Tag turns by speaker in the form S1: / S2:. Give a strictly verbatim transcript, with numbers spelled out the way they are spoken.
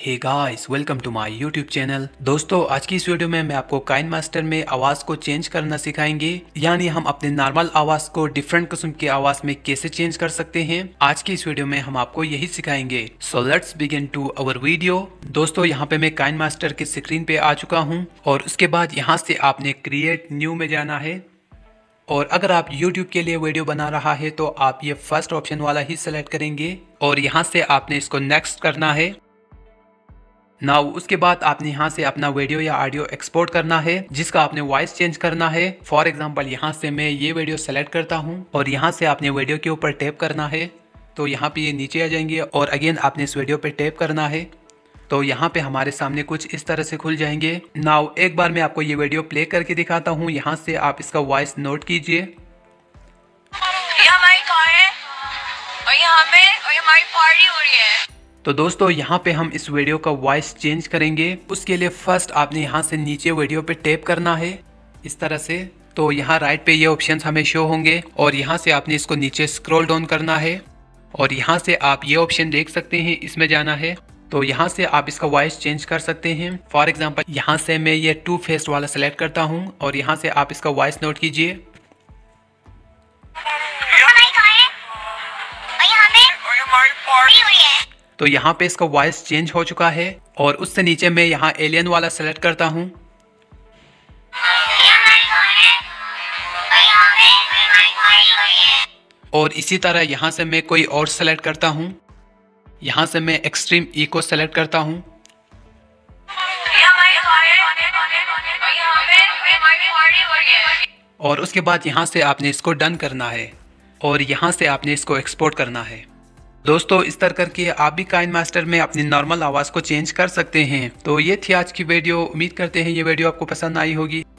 S1: Hey guys, welcome to my YouTube channel. दोस्तों, आज की इस वीडियो में मैं आपको काइनमास्टर में आवाज को चेंज करना सिखाएंगे, यानी हम अपने नॉर्मल आवाज को डिफरेंट किस्म की आवाज में कैसे चेंज कर सकते हैं। आज की इस वीडियो में हम आपको यही सिखाएंगे। So let's begin to our video. दोस्तों, यहाँ पे मैं काइनमास्टर की स्क्रीन पे आ चुका हूँ और उसके बाद यहाँ से आपने क्रिएट न्यू में जाना है। और अगर आप YouTube के लिए वीडियो बना रहा है तो आप ये फर्स्ट ऑप्शन वाला ही सेलेक्ट करेंगे और यहाँ से आपने इसको नेक्स्ट करना है। नाउ उसके बाद आपने यहाँ से अपना वीडियो या ऑडियो एक्सपोर्ट करना है जिसका आपने वॉइस चेंज करना है। फॉर एग्जांपल यहाँ से मैं ये वीडियो सेलेक्ट करता हूँ और यहाँ से आपने वीडियो के ऊपर टैप करना है तो यहाँ पे ये नीचे आ जाएंगे और अगेन आपने इस वीडियो पे टैप करना है तो यहाँ पे हमारे सामने कुछ इस तरह से खुल जाएंगे। नाउ एक बार मैं आपको ये वीडियो प्ले करके दिखाता हूँ। यहाँ से आप इसका वॉइस नोट कीजिए।
S2: हमारी कार है और यहाँ पे और हमारी पार्टी हो रही है।
S1: तो दोस्तों, यहाँ पे हम इस वीडियो का वॉइस चेंज करेंगे। उसके लिए फर्स्ट आपने यहाँ से नीचे वीडियो पे टैप करना है इस तरह से। तो यहाँ राइट पे ये ऑप्शंस हमें शो होंगे और यहाँ से आपने इसको नीचे स्क्रॉल डाउन करना है और यहाँ से आप ये ऑप्शन देख सकते हैं, इसमें जाना है। तो यहाँ से आप इसका वॉइस चेंज कर सकते हैं। फॉर एग्जांपल यहाँ से मैं ये टू फेस वाला सेलेक्ट करता हूँ और यहाँ से आप इसका वॉइस नोट कीजिए। तो यहाँ पे इसका वॉइस चेंज हो चुका है और उससे नीचे मैं यहाँ एलियन वाला सेलेक्ट करता हूँ और इसी तरह यहाँ से मैं कोई और सेलेक्ट करता हूँ। यहाँ से मैं एक्सट्रीम इको सेलेक्ट करता हूँ और उसके बाद यहाँ से आपने इसको डन करना है और यहाँ से आपने इसको एक्सपोर्ट करना है। दोस्तों, इस तरह करके आप भी काइनमास्टर में अपनी नॉर्मल आवाज़ को चेंज कर सकते हैं। तो ये थी आज की वीडियो। उम्मीद करते हैं ये वीडियो आपको पसंद आई होगी।